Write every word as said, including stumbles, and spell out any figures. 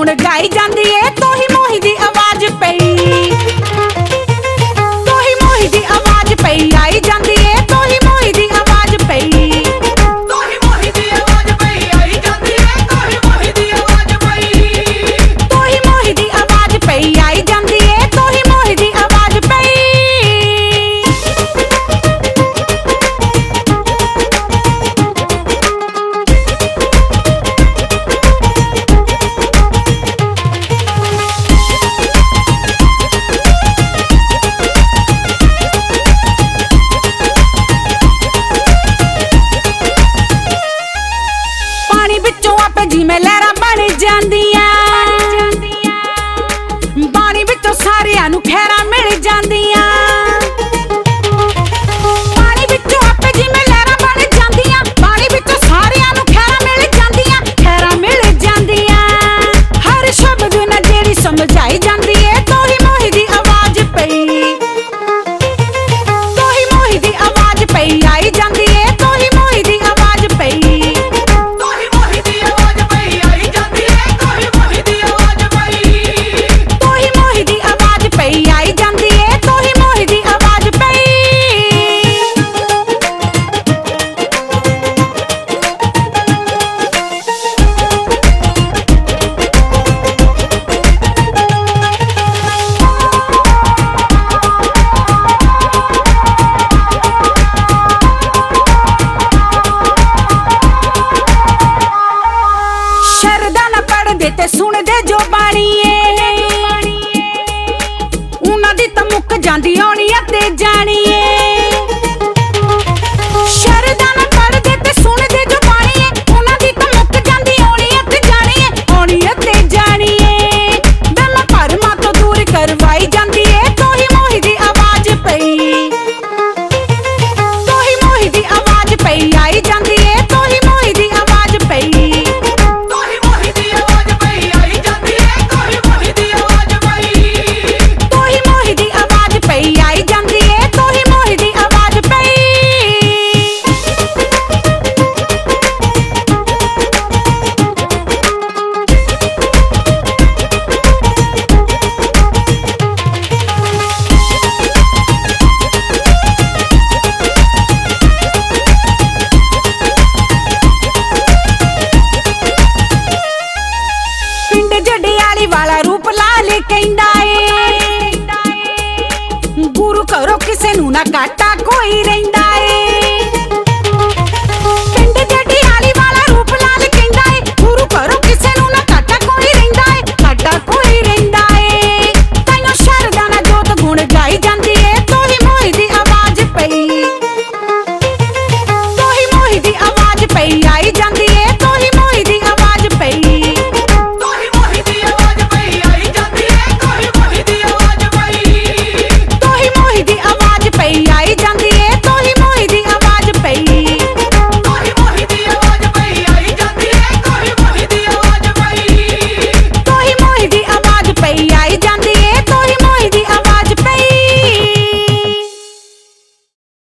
गुण गाई जांदी है तो ही मोही दी आवाज पई तो ही मोही दी आवाज पई आई जांदी है तो ही मोही दी आवाज पई तो ही मोही दी आवाज पई आई जांदी है तो ही मोही दी आवाज पई तो ही मोही दी आवाज पई आई जांदी है तो ही मोही दी आवाज पई। पानी बिचों आपे जिवें लहरां बन जांदियां पानी बिचों सारियां नूं खैरां मिल जांदियां पानी बिचों आपे जिवें लहरां बन जांदियां पानी बिचों सारियां नूं खैरां मिल जांदियां खैरां मिल जांदियां हर शब्द ना जेड़ी समझाई जांदी है तो ही मोही दी आवाज पई तो ही मोही दी आवाज पई आई जांदी है तो ही मोही दी आवाज पई तो ही मोही दी आवाज पई आई जांदी है तो ही मोही दी आवाज पई तो ही मोही दी आवाज पई आई जांदी है तो ही मोही दी आवाज पई। शरदा ना पढ़दे ते सुनदे जो बाणी है उन्हां दी तां मुक जांदी होनी ते जानी है शरदा ना पढ़दे ते सुनदे जो बाणी है उन्हां दी तां मुक जांदी होनी ते जानी है होनी ते जानी है दिल भरमा तो दूर करवाई जांदी है तो ही मोही दी आवाज पई तो ही मोही दी आवाज पई आई जांदी है तो ही मोही दी आवाज पई तो ही मोही दी आवाज पई आई जांदी है तो ही मोही दी आवाज पई तो ही मोही दी आवाज पई आई जांदी है तो ही मोही दी आवाज पई। पिंड जड़ियाली वाला रूप लाल कहंदा ए गुरु करो किसे नू ना काटा कोई रहिंदा